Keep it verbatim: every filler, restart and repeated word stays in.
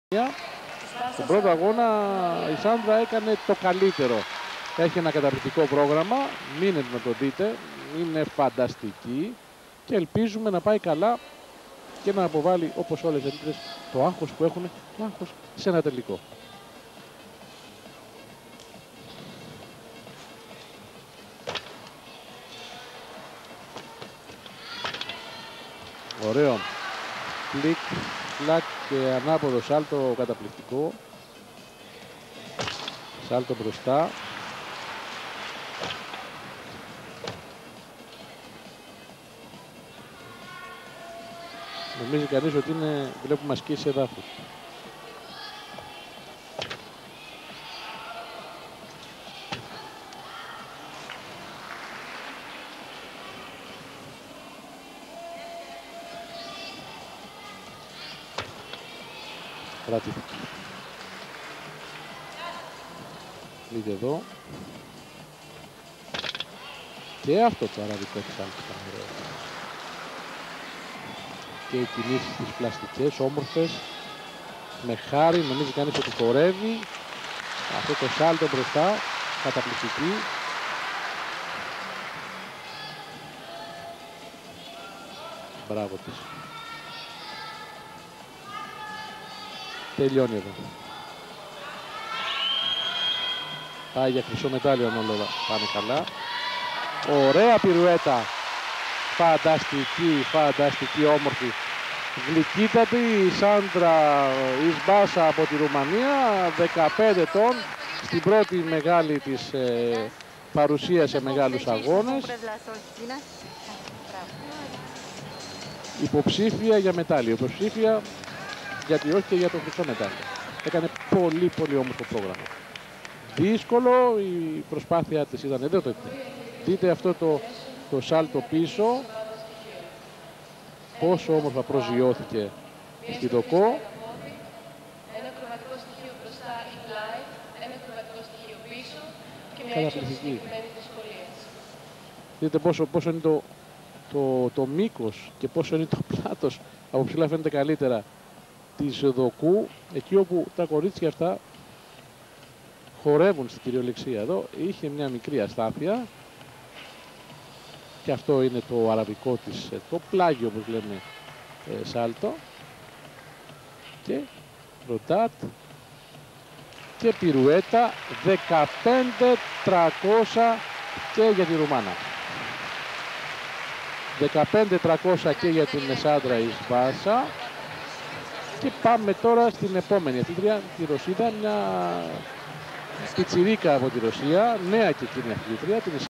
Στον πρώτο αγώνα η Σάντρα έκανε το καλύτερο. Έχει ένα καταπληκτικό πρόγραμμα, μείνετε να το δείτε, είναι φανταστική και ελπίζουμε να πάει καλά και να αποβάλει, όπως όλες οι αθλήτρες, το άγχος που έχουν, το άγχος σε ένα τελικό. Ωραίο κλικ, κλακ και ανάποδο σάλτο καταπληκτικό. Σάλτο μπροστά. Νομίζει κανείς ότι είναι, βλέπουμε ασκήσεις εδάφους. Κρατήθηκε. Δείτε εδώ. Και αυτό το αραβικό της άλφης. Και οι κινήσεις τις πλαστικές, όμορφες. Με χάρη, νομίζει κανείς ότι χορεύει. Αυτό το σάλτο μπροστά, καταπληκτική. Μπράβο της. Τελειώνει εδώ. Πάει για χρυσό μετάλλιο αν όλα πάνε καλά. Ωραία πυρουέτα. Φανταστική, φανταστική, όμορφη. Γλυκύτατη η Σάντρα Ισμπάσα από τη Ρουμανία. δεκαπέντε ετών. Στην πρώτη μεγάλη της ε, παρουσία σε μεγάλους αγώνες. Υποψήφια για μετάλλιο. Υποψήφια γιατί όχι και για το χρυσό μετάλλιο. Έκανε πολύ πολύ όμορφο πρόγραμμα. Δύσκολο, η προσπάθεια της ήταν εδώ το δείτε αυτό το, το σάλτο πίσω. Πόσο όμορφα προσγειώθηκε στη δοκό. Ένα κρωματικό στοιχείο μπροστά η πλάι, ένα κρωματικό στοιχείο πίσω και μια καταπληκτική. δυσκολία. Δείτε πόσο, πόσο είναι το, το, το μήκος και πόσο είναι το πλάτος. Από ψηλά φαίνεται καλύτερα της δοκού, εκεί όπου τα κορίτσια αυτά χορεύουν στην κυριολεξία. Εδώ είχε μια μικρή αστάθεια και αυτό είναι το αραβικό της, το πλάγιο όπως λέμε ε, σάλτο και ροτάτ και πυρουέτα δεκαπέντε τριακόσια και για τη Ρουμάνα. δεκαπέντε τριακόσια και για την Σάντρα Ισμπάσα. Και πάμε τώρα στην επόμενη αθλήτρια, τη Ρωσίδα, μια πιτσιρίκα από τη Ρωσία, νέα και εκείνη αθλήτρια, την